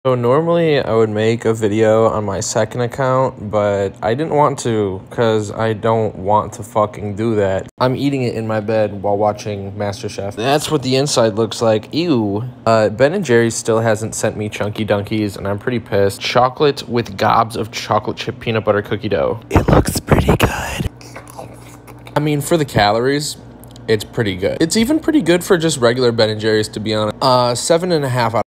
So normally I would make a video on my second account, but I didn't want to because I don't want to fucking do that. I'm eating it in my bed while watching MasterChef. That's what the inside looks like. Ew. Ben & Jerry's still hasn't sent me Chunky Dunkies, and I'm pretty pissed. Chocolate with gobs of chocolate chip peanut butter cookie dough. It looks pretty good. I mean, for the calories, it's pretty good. It's even pretty good for just regular Ben & Jerry's, to be honest. 7.5 out